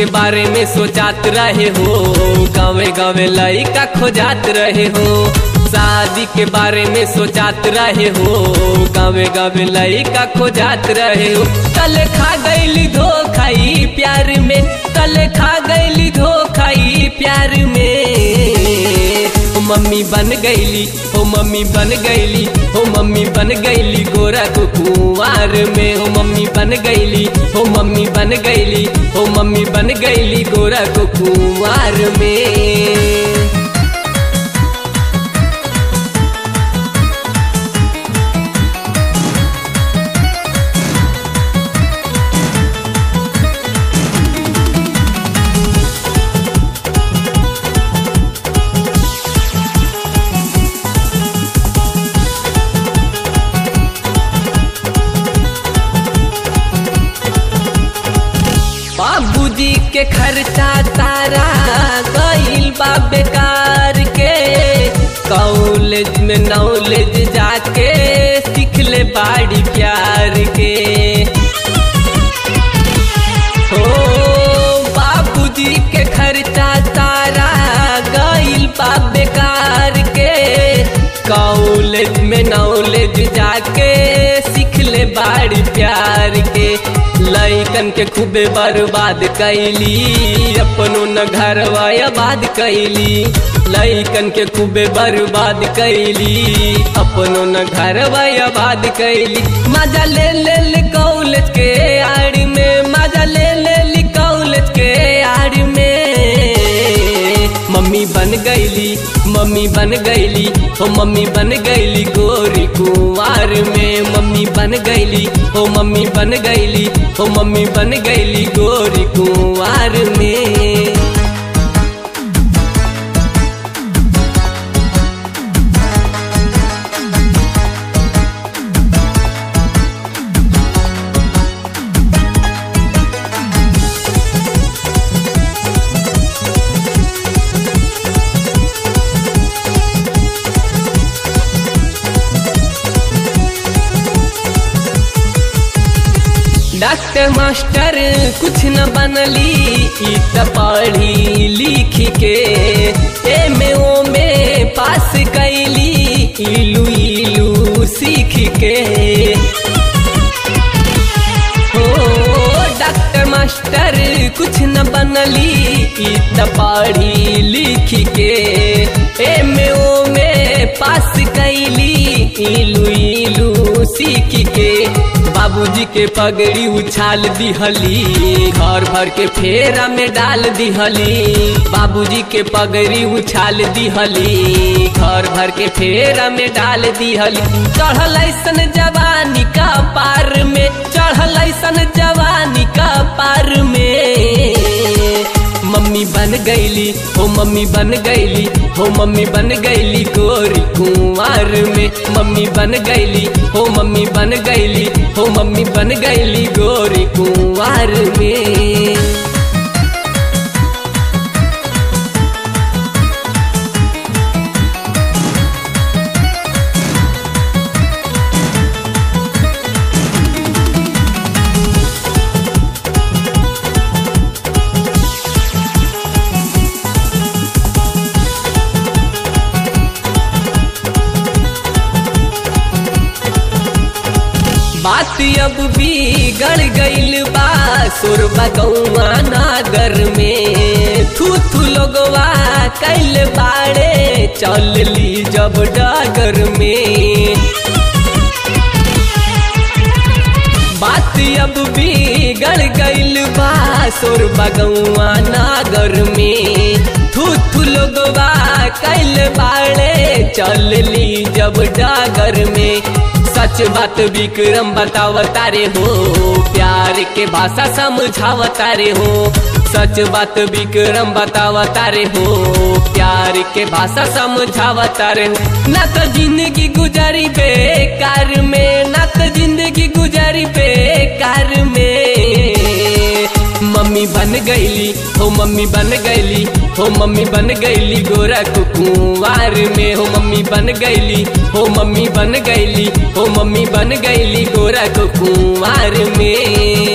के बारे में सोचात रहे हो, गावे गावे लइका खोजात रहे हो। शादी के बारे में सोचात रहे हो, गावे गावे लइका खोजात रहे हो। तले खा गईली धोखाई प्यार में, तले खा गईली धोखाई प्यार में। ओ मम्मी बन गईली, ओ मम्मी बन गईली, ओ मम्मी बन गईली गोरा को कुंवार में। ओ मम्मी बन गईली, ओ मम्मी बन गईली, ओ मम्मी बन गईली गोरा को कुंवार में। बाबूजी के खर्चा तारा गइल बा बेकार के, कॉलेज में नॉलेज जाके सीख ले बाड़ी प्यार के। हो बाबूजी के खर्चा तारा गइल बा बेकार के, कॉलेज में नॉलेज जाके सीख ले बाड़ी प्यार के। लइकन के खूबे बर्बाद कैली, अपनो न घरवा आबाद कैली। लइकन के खूबे बर्बाद कैली, अपनो न घरवा आबाद कैली। मजा ले ले कॉलेज के आड़ में, मजा ले ले कॉलेज के आड़ में। मम्मी बन गईली, मम्मी बन गईली, ओ मम्मी बन गईली गोरी कुंवार में। मम्मी बन गईली, ओ मम्मी बन गईली, ओ मम्मी बन गईली गोरी कुंवार में। डॉक्टर मास्टर कुछ न बनली, ई त पढ़ी लिख के एमओ में पास कैली, इलू इलू सीख के। हो डॉक्टर मास्टर कुछ न बनली, ई त पढ़ी लिख के एमओ में पास कैली, इलू इलू सीख के। बाबूजी के पगड़ी उछाल दिहली, घर भर के फेरा में डाल दिहली। बाबूजी के पगड़ी उछाल दिहली, घर भर के फेरा में डाल दिहली। चढ़ल ऐसन जवानी का पार में, चढ़ल ऐसन जवानी का पार में। मम्मी बन गईली, हो मम्मी बन गईली, हो मम्मी बन गईली गोरी कुंवार में। मम्मी बन गईली, हो मम्मी बन गईली, हो मम्मी बन गईली गोरी कुंवार में। बात अब बिगड़ गइल बा, सुरबा गौआ नागर में। थू थू लोगवा कैल बाड़े, चल ली जब डागर में। बात अब बिगड़ गइल बा, सुरबा गौआ नागर में। थू थू लोगवा कैल बाड़े, चल ली जब डागर में। सच बात विक्रम बतावता रे हो, प्यार के भाषा समझावता रे हो। सच बात विक्रम बतावता रे हो, प्यार के भाषा समझावता रे। ना तो जिंदगी गुजारी बेकार में, ना तो जिंदगी गुजारी बेकार में। मम्मी बन गईली, हो मम्मी बन गईली, हो मम्मी बन गईली गोरा को कुंवार में। हो मम्मी बन गईली, हो मम्मी बन गईली, हो मम्मी बन गईली गोरा को कुंवार में।